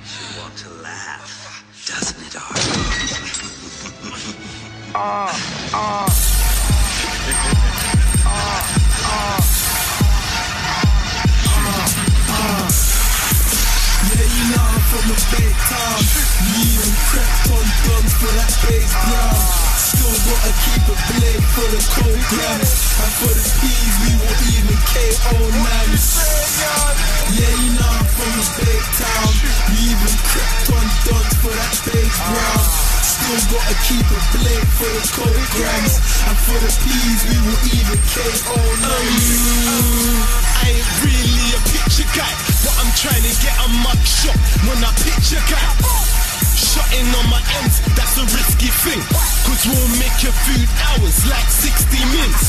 You want to laugh, doesn't it, Art? Yeah, you know I'm from the big time. Me and Krept on guns for that bass ground. Still gotta keep a blade for the cold grams. And for the P's we will even KO nines. Yeah, you know I'm from the big town. Me even Krept on guns for that bass ground. Still gotta keep a blade for the cold grams. And for the P's we will even KO nines. I ain't really a picture guy, but I'm trying to get a mug shot when I picture guy. Shotting on my ends, that's a risky thing, cause we'll make your food hours like 60 minutes.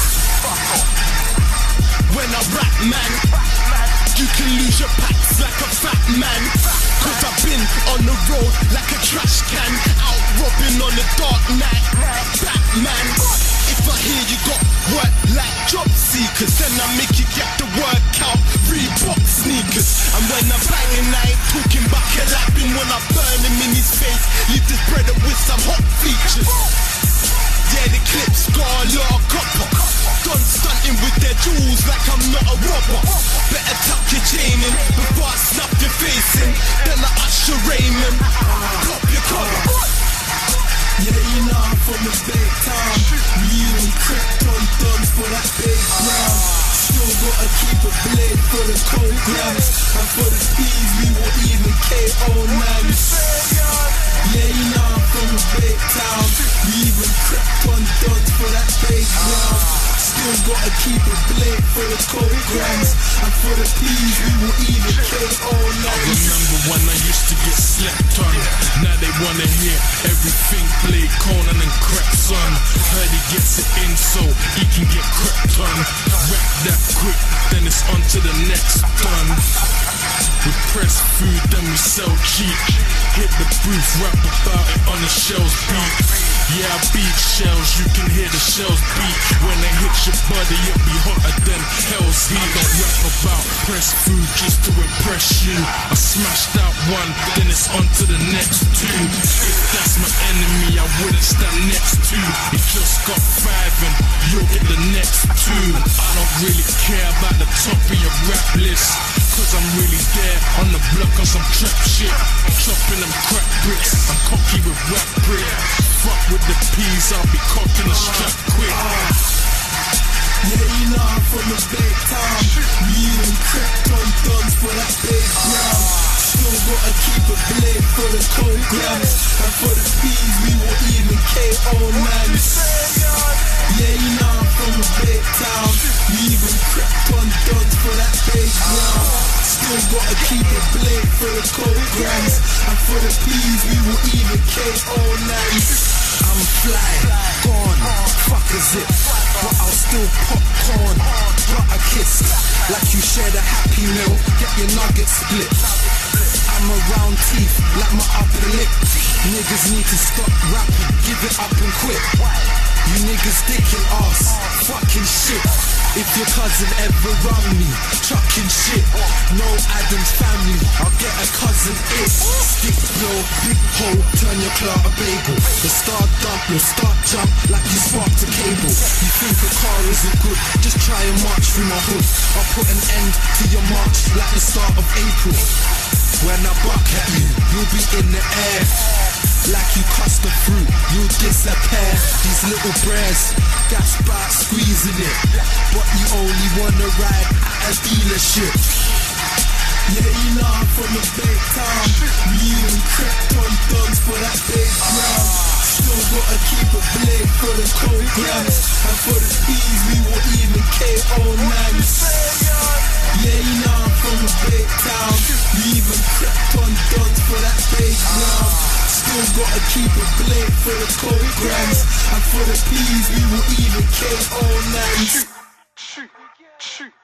When I rap, man, you can lose your packs like a fat man, cause I've been on the road like a trash can, out robbing on a dark night, Batman. If I hear you got work like job seekers, then I make you get the work out, Reebok sneakers. And when I'm banging, I ain't talking about collabing. When I burn him in his face, leave this brother with some hot features. Yeah, the clips got a lot of copper. Done stunting with their jewels like I'm not a robber. Better tuck your chain in before I snap your face in. Then I usher Raymond, pop your collar. Yeah, you know I'm from the big town. Me and Krept on guns for that big ground. Still gotta keep a blade for the cold grams. And for the P's we will even KO nines. Yeah, you know I'm from the big town. We even Krept on guns for that big ground. Still gotta keep a blade for the cold grams. And for the P's we will even KO nines. Remember when I used to get slept on? Now they wanna hear everything played Konan and Krept, son. Heard he gets it in so he can get crept on. Rap that quick, then it's on to the next done. We press food, then we sell cheap. Hit the booth, rap about it on the shells beat. Yeah, I beat shells, you can hear the shells beat. When they hit your body, it'll be hotter than hell's heat. Don't rap about press food just to impress you. I smashed out one, then it's on to the next two. If that's my enemy, I wouldn't stand next to. He just got 5 and you'll get the next 2. I don't really care about the top of your rap list, cause I'm really there on the block on some trap shit. Chopping them crack bricks, I'm cocky with rap brick. Fuck with the P's, I'll be cocking the strap quick. Yeah, you know I'm from the big town. Me and Krept on guns for that big ground. Still gotta keep a blade for the cold grams. And for the P's we will even KO nines. Yeah, you know I'm from the big town. We even Krept on guns for that big ground. Still gotta keep a blade for the cold grams. And for the P's we will even KO nines. I'm fly, gone, fuck a zip, but I'll still popcorn, butter kiss, like you shared a happy meal, get your nuggets split. I'm around teeth, like my upper lip. Niggas need to stop rapping, give it up and quit. You niggas dicking ass, fucking shit. If your cousin ever run me, chucking shit. No Adam's family, I'll get a cousin it. Stick blow, big hole, turn your claw a bagel. The star dump, you'll start jump like you sparked a cable. You think a car isn't good, just try and march through my hood. I'll put an end to your march like the start of April. When I buck at you, you'll be in the air. Like you cussed the fruit, you'll disappear. These little breads, gas back squeezing it, but you only wanna ride at a dealership. Yeah, you know I'm from the big town. Me and Krept on guns for that big ground. Still gotta keep a blade for the cold grams. And for the P's we will even KO nines. Yeah, you know I'm from the big town. We even Krept on guns for that big ground. Still gotta keep a blade for the cold grams. And for the P's we will even KO nines.